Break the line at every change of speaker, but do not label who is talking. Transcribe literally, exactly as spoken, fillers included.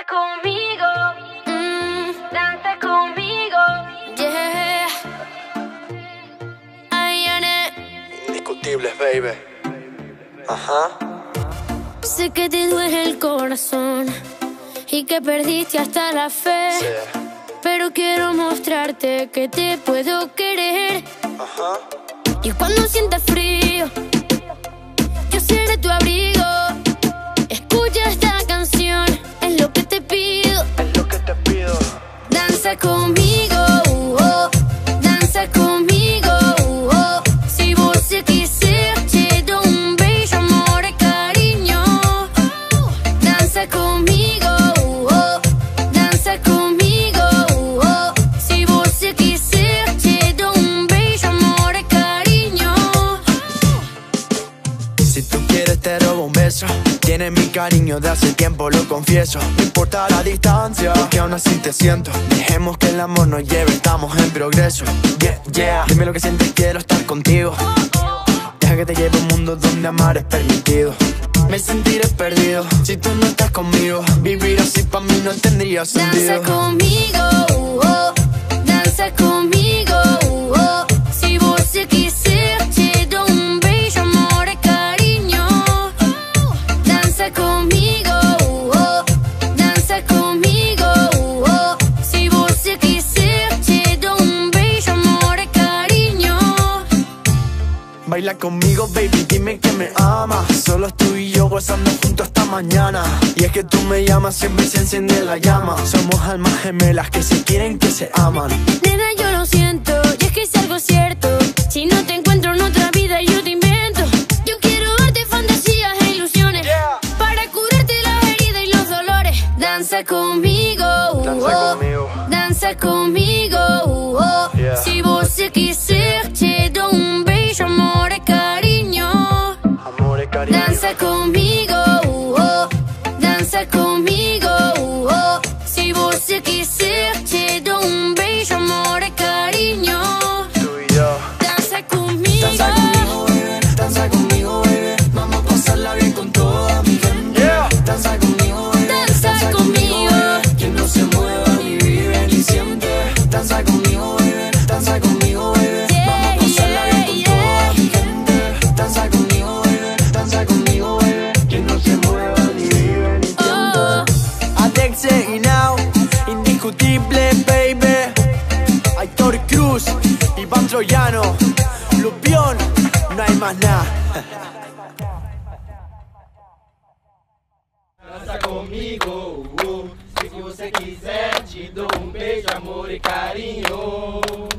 conmigo, mm, danza conmigo, yeah. Ayane.
Indiscutibles, baby. Ajá.
Sé que te duele el corazón y que perdiste hasta la fe,
Sí.
pero quiero mostrarte que te puedo querer.
Ajá.
Y cuando sientas frío, yo seré tu abrigo. Escucha esta canción, es lo que te pido.
Es lo que te pido.
Danza conmigo, uh, oh. Danza conmigo, uh, oh. Si você quiser, te dou um beijo, amor e carinho. Danza conmigo, uh, oh. Danza conmigo, uh, oh. Si você quiser, te dou um beijo, amor e carinho.
Si tú quieres te robo un beso. Tienes mi cariño de hace tiempo, lo confieso. No importa la distancia, porque aún así te siento. Dejemos que el amor nos lleve, estamos en progreso. Yeah, yeah. Dime lo que sientes, quiero estar contigo. Deja que te lleve a un mundo donde amar es permitido. Me sentiré perdido si tú no estás conmigo. Vivir así para mí no tendría sentido.
Danza conmigo, uh, oh. Danza conmigo, uh, oh. Si você quiser, te dou um beijo, amor e carinho. Danza conmigo, uh, oh. Danza conmigo, uh, oh. Si você quiser, te dou um beijo, amor e carinho.
Baila conmigo, baby, dime que me amas. Solo tú y yo gozando juntos hasta mañana. Y es que tú me llamas, siempre se enciende la llama. Somos almas gemelas que se quieren, que se aman.
Nena, yo lo siento, y es que es algo cierto. Si no te encuentro en otra vida, yo te invento. Yo quiero darte fantasías e ilusiones,
Yeah.
para curarte las heridas y los dolores. Danza conmigo, uh,
Danza
oh.
conmigo.
Danza conmigo, uh, oh.
Yeah.
Si você quiser, te dou um beijo, amor e carinho.
Amor y cariño.
Danza conmigo, uh, oh. Danza conmigo, uh, oh. Si você quiser, te dou um beijo, amor e carinho.
Tú y yo.
Danza conmigo.
Danza conmigo, baby. Danza conmigo, baby. Vamos a pasarla bien con toda mi gente. Yeah. Danza conmigo, baby.
Danza conmigo.
baby. Que no se mueva ni vive ni siente. Danza conmigo, baby. Danza conmigo, baby.
Yeah,
Vamos a pasarla bien con
yeah,
toda mi gente. Danza conmigo, baby. Danza conmigo, baby. Que no se mueva ni vive ni siente.
Oh.
Adexe y Now, indiscutible, baby. Aitor Cruz, Iván Troyano, Lupión, no hay más nada.
Dança comigo, uh, se você quiser, te dou um beijo, amor e carinho.